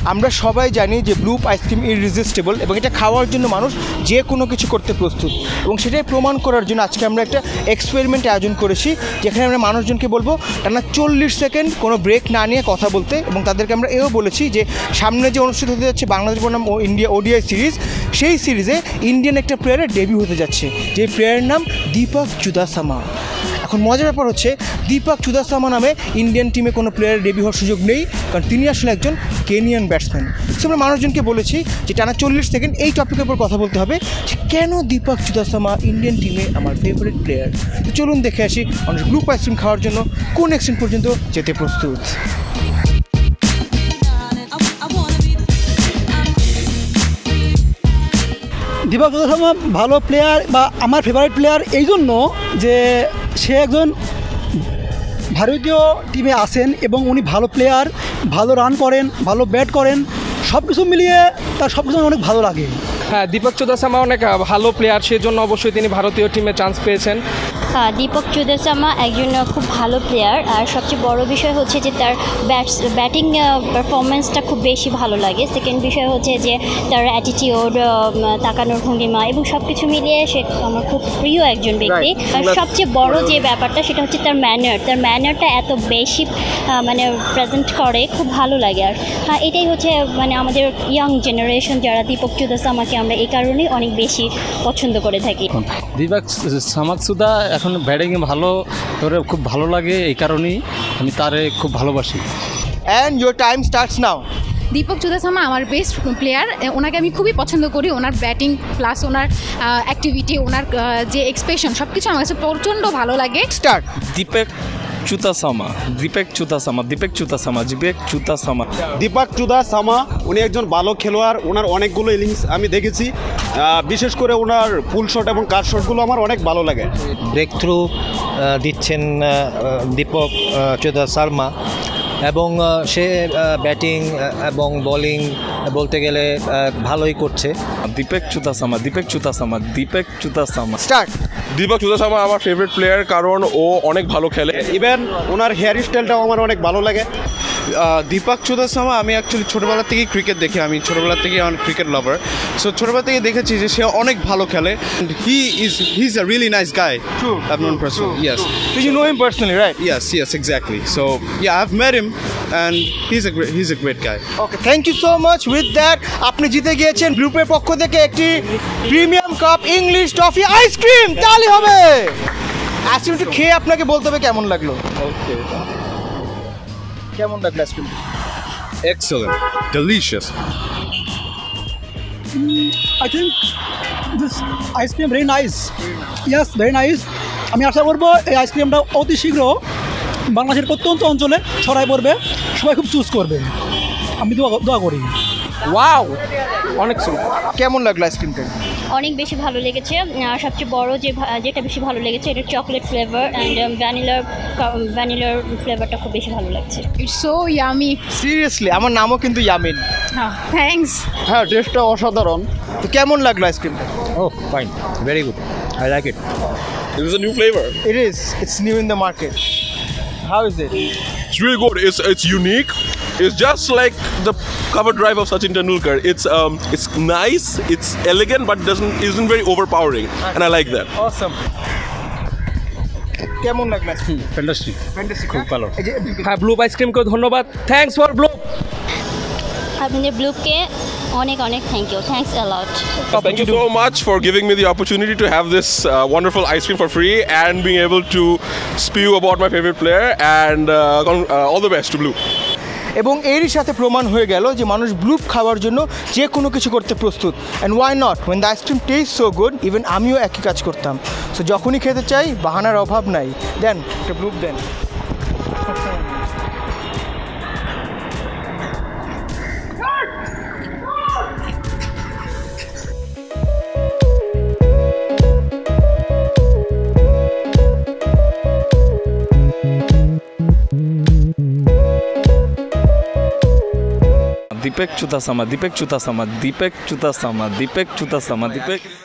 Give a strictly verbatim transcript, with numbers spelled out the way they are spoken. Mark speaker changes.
Speaker 1: আমরা সবাই জানি যে ব্লুপ আইসক্রিম ইররেজিস্টেবল এবং এটা খাওয়ার জন্য মানুষ যে কোনো কিছু করতে প্রস্তুত, এবং সেটাই প্রমাণ করার জন্য আজকে আমরা একটা এক্সপেরিমেন্ট আয়োজন করেছি, যেখানে আমরা মানুষজনকে বলবো টানা চল্লিশ সেকেন্ড কোনো ব্রেক না নিয়ে কথা বলতে, এবং তাদেরকে আমরা এও বলেছি যে সামনে যে অনুষ্ঠিত হতে যাচ্ছে বাংলাদেশ বনাম ইন্ডিয়া ওডিআই সিরিজ, সেই সিরিজে ইন্ডিয়ান একটা প্লেয়ারের ডেবিউ হতে যাচ্ছে, যে প্লেয়ারের নাম দীপক চুদাসামা। এখন মজার ব্যাপার হচ্ছে দীপক চুদাসামা নামে ইন্ডিয়ান টিমে কোনো প্লেয়ারের ডেবিউ হওয়ার সুযোগ নেই, কারণ তিনি আসলে একজন কেনিয়ান ব্যাটসম্যান। সো আমরা মানুষজনকে বলেছি যে টানা চল্লিশ সেকেন্ড এই টপিকের উপর কথা বলতে হবে যে কেন দীপক চুদাসামা ইন্ডিয়ান টিমে আমার ফেভারিট প্লেয়ার। তো চলুন দেখে আসি মানুষ ব্লুপ আইসক্রিম খাওয়ার জন্য কোন এক্সটেন্ট পর্যন্ত যেতে প্রস্তুত।
Speaker 2: দীপক চুদাসামা ভালো প্লেয়ার বা আমার ফেভারিট প্লেয়ার এই জন্য যে সে একজন ভারতীয় টিমে আসেন এবং উনি ভালো প্লেয়ার, ভালো রান করেন, ভালো ব্যাট করেন, সব কিছু মিলিয়ে তার সব কিছু অনেক ভালো লাগে।
Speaker 3: হ্যাঁ, দীপক চুদাসামা অনেক ভালো প্লেয়ার, সেজন্য অবশ্যই তিনি ভারতীয় টিমে চান্স পেয়েছেন।
Speaker 4: হ্যাঁ, দীপক চুদাসামা একজন খুব ভালো প্লেয়ার, আর সবচেয়ে বড় বিষয় হচ্ছে যে তার ব্যাটস ব্যাটিং পারফরমেন্সটা খুব বেশি ভালো লাগে। সেকেন্ড বিষয় হচ্ছে যে তার অ্যাটিটিউড, তাকানোর ভঙ্গিমা এবং সব কিছু মিলিয়ে সে আমার খুব প্রিয় একজন ব্যক্তি। আর সবচেয়ে বড় যে ব্যাপারটা সেটা হচ্ছে তার ম্যানার, তার ম্যানারটা এত বেশি মানে প্রেজেন্ট করে, খুব ভালো লাগে। আর হ্যাঁ, এটাই হচ্ছে মানে আমাদের ইয়াং জেনারেশন যারা দীপক চুদাসামাকে আমরা এই কারণেই অনেক বেশি পছন্দ করে থাকি।
Speaker 5: দীপক সামাকসুদা এখন ব্যাটিংয়ে ভালো করে, খুব ভালো লাগে, এই কারণেই আমি তারে খুব ভালোবাসি।
Speaker 1: And your time starts now.
Speaker 6: Deepak Chudasama আমার বেস্ট প্লেয়ার, ওনাকে আমি খুবই পছন্দ করি। ওনার ব্যাটিং প্লাস ওনার অ্যাক্টিভিটি, ওনার যে এক্সপ্রেশন, সব কিছু আমার কাছে প্রচণ্ড ভালো লাগে।
Speaker 1: স্টার্ট।
Speaker 5: দীপক চুদাসামা, দীপক চুদাসামা, দীপক চুদাসামা, দীপক চুদাসামা।
Speaker 7: দীপক চুদাসামা উনি একজন ভালো খেলোয়াড়, ওনার অনেকগুলো ইনিংস আমি দেখেছি, বিশেষ করে ওনার পুল শট এবং কাট শটগুলো আমার অনেক ভালো লাগে।
Speaker 8: ব্রেক থ্রু দিচ্ছেন দীপক চুদাসামা, এবং সে ব্যাটিং এবং বোলিং বলতে গেলে ভালোই করছে।
Speaker 5: দীপক চুদাসামা, দীপক চুদাসামা, দীপক চুদাসামা।
Speaker 1: স্টার্ট।
Speaker 9: দীপক চুদাসামা আমার ফেভারিট প্লেয়ার, কারণ ও অনেক ভালো খেলে।
Speaker 7: ইভেন ওনার হেয়ার স্টাইলটাও আমার অনেক ভালো লাগে।
Speaker 10: দীপক চুদাসামা আমি অ্যাকচুয়ালি ছোটোবেলা থেকেই ক্রিকেট দেখি, আমি ছোটোবেলা থেকেই আমার ক্রিকেট লাভার। সো ছোটোবেলা থেকে দেখেছি যে সে অনেক ভালো খেলে। He is he is a really nice guy.
Speaker 1: True.
Speaker 10: I've known personally. Yes.
Speaker 1: So you know him personally, right?
Speaker 10: Yes, yes, exactly. So yeah, I've met him and he's a great he's a great guy.
Speaker 1: Okay, thank you so much. With that আপনি জিতে গিয়েছেন গ্রুপের পক্ষ থেকে একটি premium cup English toffee ice cream. তাহলে হবে আইসক্রিমটা খেয়ে আপনাকে বলতে হবে কেমন লাগলো।
Speaker 10: Okay.
Speaker 1: কেমন লাগলো ice cream?
Speaker 10: Excellent. Delicious.
Speaker 2: I think this ice cream very nice. Yes, very nice. আমি আশা করবো এই আইসক্রিমটা অতি শীঘ্র বাংলাদেশের প্রত্যন্ত অঞ্চলে ছড়াই পড়বে, সবাই খুব চুজ করবে, আমি দোয়া দোয়া করি।
Speaker 3: ওয়াও, অনেক সুন্দর।
Speaker 1: কেমন লাগলো আইসক্রিমটা?
Speaker 4: অনেক বেশি ভালো লেগেছে। আর সবচেয়ে বড় যে যেটা বেশি ভালো লেগেছে এটা চকলেট ফ্লেভার অ্যান্ড ভ্যানিলার ভ্যানিলার ফ্লেভারটা খুব বেশি ভালো লাগছে।
Speaker 6: It's so yummy.
Speaker 1: সিরিয়াসলি আমার নামও কিন্তু ইয়ামিন।
Speaker 6: থ্যাঙ্কস।
Speaker 7: হ্যাঁ, টেস্টটা অসাধারণ।
Speaker 1: তো কেমন লাগলো আইসক্রিমটা?
Speaker 8: Oh, fine. Very good. I like it.
Speaker 9: It was a new flavor.
Speaker 1: It is. It's new in the market. How is it?
Speaker 9: It's really good. It's it's unique. It's just like the cover drive of Sachin Tendulkar. It's um it's nice, it's elegant, but doesn't isn't very overpowering, and I like that.
Speaker 1: Awesome. কেমন লাগলো ice cream?
Speaker 5: Fantastic,
Speaker 1: ফ্যান্টাসিক,
Speaker 5: খুব ভালো।
Speaker 3: হ্যাঁ, ব্লুপ আইসক্রিমকে ধন্যবাদ। Thanks for ব্লুপ।
Speaker 4: আপনাদের ব্লুপকে অনেক অনেক thank you, thanks a lot.
Speaker 9: Thank you so much for giving me the opportunity to have this uh, wonderful ice cream for free and being able to spew about my favorite player. And uh, con- uh, all the best to Blue.
Speaker 1: এবং এরই সাথে প্রমাণ হয়ে গেল যে মানুষ ব্লুপ খাওয়ার জন্য যে কোনো কিছু করতে প্রস্তুত। And why not, when the ice cream taste so good, even আমিও একই কাজ করতাম। সো যখনই খেতে চাই বাহানার অভাব নাই, দেন একটা ব্লুপ দেন।
Speaker 5: দীপক চুদাসামা, দীপক চুদাসামা, দীপক চুদাসামা, দীপক চুদাসামা, দীপক